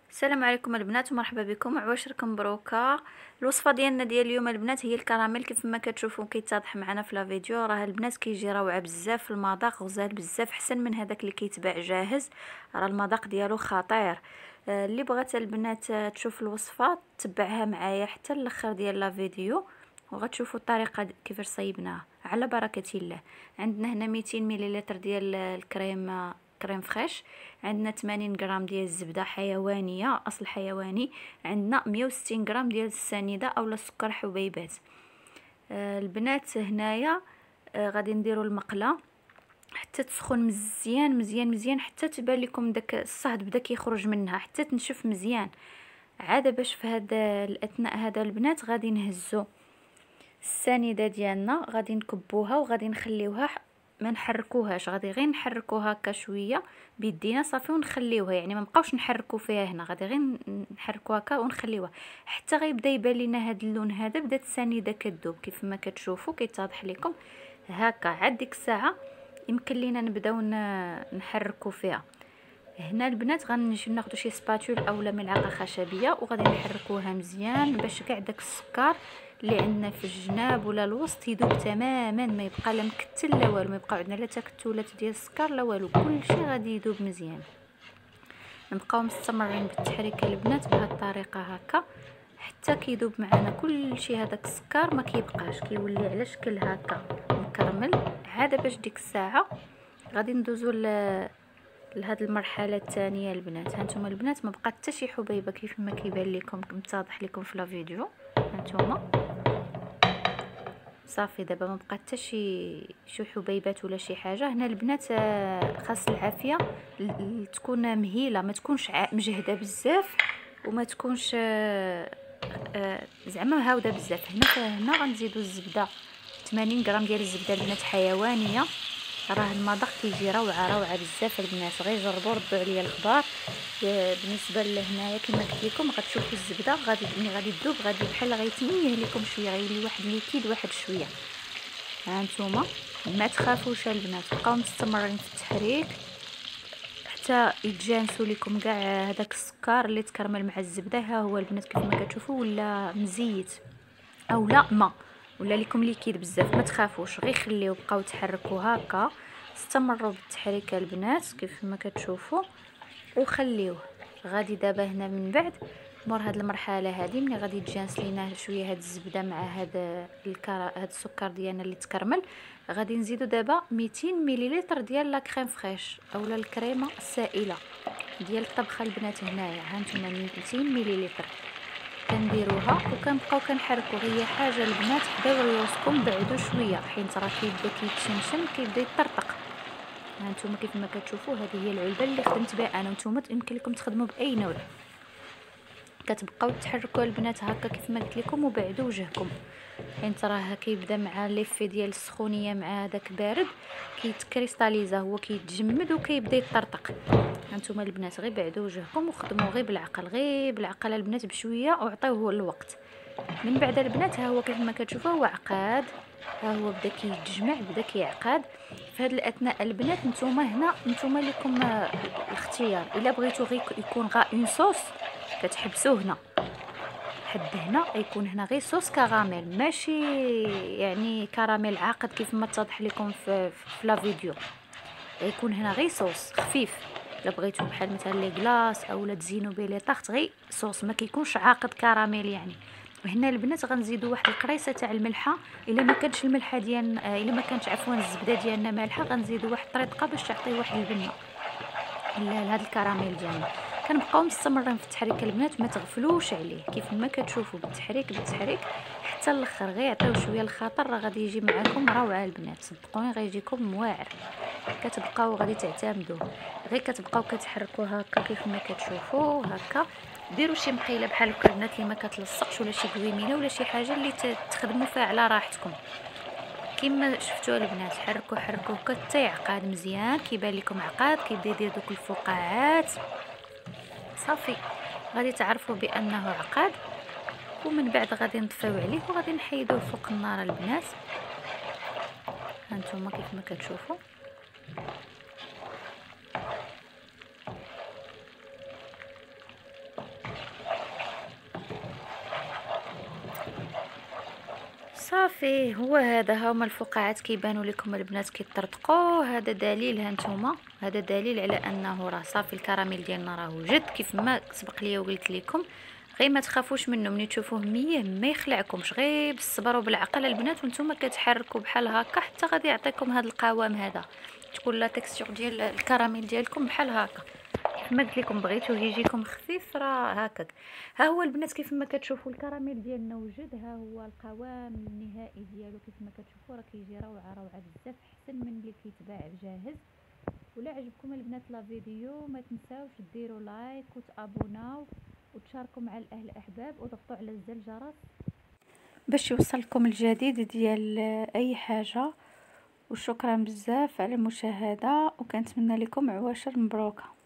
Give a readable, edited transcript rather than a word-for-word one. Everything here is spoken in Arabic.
السلام عليكم البنات ومرحبا بكم. عواشركم مبروكه. الوصفه ديالنا ديال اليوم البنات هي الكراميل. كيف ما كتشوفوا كيتضح معنا في لا فيديو، راه البنات كيجي روعه بزاف في المذاق، غزال بزاف، حسن من هذاك اللي كيتباع جاهز. راه المذاق ديالو خطير. اللي بغات البنات تشوف الوصفه تبعها معايا حتى الاخر ديال لا فيديو وغتشوفوا الطريقه كيفاش صايبناها على بركه الله. عندنا هنا 200 مليلتر ديال كريم فريش، عندنا 80 غرام ديال الزبده حيوانيه اصل حيواني، عندنا 160 غرام ديال السنيده اولا سكر حبيبات. البنات هنايا غادي نديروا المقله حتى تسخن مزيان مزيان مزيان، حتى تبان لكم داك الصهد بدا كيخرج منها، حتى تنشف مزيان. عاده باش في هذا الاثناء هذا البنات غادي نهزو السنيده ديالنا، غادي نكبوها وغادي نخليوها، ما نحركوهاش، غادي غير نحركوها هكا شويه بيدينا صافي ونخليوها، يعني ما نبقاوش نحركو فيها هنا، غادي غير نحركوها هكا ونخليوها حتى غيبدا يبان لينا هذا اللون هذا، بدات السنيده كتذوب كيف ما كتشوفوا كيتضح لكم هكا. عاد ديك الساعه يمكن لينا نبداو نحركو فيها. هنا البنات غنجيو ناخذ شي سباتول اولا ملعقه خشبيه وغادي نحركوها مزيان باش كاع داك السكر اللي عندنا في الجناب ولا الوسط يذوب تماما، ما يبقى لا مكتل لا والو، ما يبقى عندنا لا تكتلات ديال السكر لا والو، كلشي غادي يذوب مزيان. نبقاو مستمرين بالتحريك البنات بهذه الطريقه هكا حتى كيذوب معنا كلشي، هذاك السكر ما كيبقاش، كيولي على شكل هكا مكرمل. عاد باش ديك الساعه غادي ندوزو لهاد المرحله الثانيه البنات. هانتوما البنات ما بقات حتى شي حبيبه كيف ما كيبان لكم متضح لكم في لا فيديو. هانتوما صافي دابا ما بقات حتى شي حبيبات ولا شي حاجه. هنا البنات خاص العافيه تكون مهيله، ما تكونش مجهده بزاف وما تكونش زعما هاوده بزاف. هنا غنزيدوا الزبده، 80 غرام ديال الزبده البنات حيوانيه. راه المذاق كيجي روعه روعه بزاف البنات، غير جربوا ردوا عليا الخبار. بالنسبه لهنايا كما قلت لكم غتشوفوا الزبده غادي تذوب، غادي بحال غيتميه لكم شويه، غيولي واحد ليكيد واحد شويه. ها نتوما ما تخافوش البنات، بقاو مستمرين في التحريك حتى يتجانسوا لكم كاع هذاك السكر اللي تكرمل مع الزبده. ها هو البنات كيف ما كتشوفوا ولا مزيت او لا ما ولا لكم ليكيد بزاف، ما تخافوش، غير خليو بقاو تحركوا هكا، استمروا بالتحريك البنات كيف ما كتشوفوا وخليوه. غادي دابا هنا من بعد مور هاد المرحله هذه ملي غادي تجانس لينا شويه هاد الزبده مع هاد السكر ديالنا اللي تكرمل، غادي نزيدو دابا 200 مليلتر ديال لا كريم فريش اولا الكريمه السائله ديال الطبخه البنات. هنايا هانتوما 200 مليلتر كنديروها وكنبقاو كنحركوا. هي حاجه البنات حداو ريوسكم بعدوا شويه حيت راه كيبدا كيتشمشم كيبدا يطرطق. هانتوما كيف ما كتشوفوا هذه هي العلبه اللي خدمت بها انا، نتوما يمكن لكم تخدموا باي نوع. كتبقاو تحركوا البنات هكا كيف ما قلت لكم وبعدوا وجهكم، حيت راه كيبدا مع ليفي ديال السخونيه مع هذاك بارد كيتكريستاليزا، هو كيتجمد وكيبدا يطرطق. هانتوما البنات غير بعدوا وجهكم وخدموا غير بالعقل، غير بالعقل البنات بشويه وعطيوه الوقت. من بعد البنات ها هو كيف ما كتشوفوا هو عقاد، ها هو بدا كيتجمع بدا كيعقد. في هذه الاثناء البنات نتوما لكم الاختيار، الا بغيتو غير يكون غا اون صوص كتحبسوه هنا حد هنا، يكون هنا غير صوص كراميل، ماشي يعني كراميل عاقد كيف ما اتضح لكم في لا فيديو، يكون هنا غير صوص خفيف. الا بغيتو بحال مثلا لي كلاص اولا تزينوا به لي طاخت غير صوص، ما كيكونش عاقد كراميل يعني. هنا البنات غنزيدوا واحد القريصه تاع الملحه، الا ما كانش الملحه ديالنا الا ما كانش عفوا الزبده ديالنا مالحه غنزيدوا واحد الطريقه باش تعطي واحد البنه لهذا الكراميل ديالنا. كنبقاو مستمرين في التحريك البنات، ما تغفلوش عليه كيف ما كتشوفوا بالتحريك حتى الاخر، غير عطيو شويه الخطر، راه غادي يجي معكم روعه البنات، صدقوني غيجيكم واعر. كتبقاو غادي تعتمدوه، غير كتبقاو كتحركوا هكا كيف ما كتشوفوا هكا. ديروا شي مقيله بحال هكا البنات اللي ما كتلصقش ولا شي كويمينه ولا شي حاجه اللي تخدموا فيها على راحتكم. كما شفتوا البنات حركوا حتى يعقد مزيان، كيبان لكم عقاد كيبدا يدير دوك الفقاعات، صافي غادي تعرفوا بانه عقاد. ومن بعد غادي نطفيو عليه وغادي نحيدوه فوق النار البنات. هانتوما كيف ما كتشوفوا وصافي هو هذا. هما الفقاعات كيبانوا لكم البنات كيطرطقوا. هذا دليل، ها نتوما، هذا دليل على انه راه صافي الكراميل ديالنا راه وجد كيف ما سبق ليا وقلت لكم. غير ما تخافوش منه، ملي تشوفوه ميه ما يخلعكمش، غير بالصبر وبالعقل البنات وانتم كتحركوا بحال هكا حتى غادي يعطيكم هذا القوام هذا، تكون لا تكستور ديال الكراميل ديالكم بحال هكا. كيف ما قلت لكم بغيتوه يجيكم خفيف راه هكاك. ها هو البنات كيف ما كتشوفوا الكراميل ديالنا وجد، ها هو القوام النهائي ديالو كيف ما كتشوفوا راه كيجي روعه روعه بزاف، احسن من اللي كيتباع جاهز. ولا عجبكم البنات لا فيديو ما تنساوش ديروا لايك وتابوناو وتشاركوا مع الاهل الاحباب وضغطوا على زر الجرس باش يوصلكم الجديد ديال اي حاجه. وشكرا بزاف على المشاهده، وكنتمنى لكم عواشر مبروكه.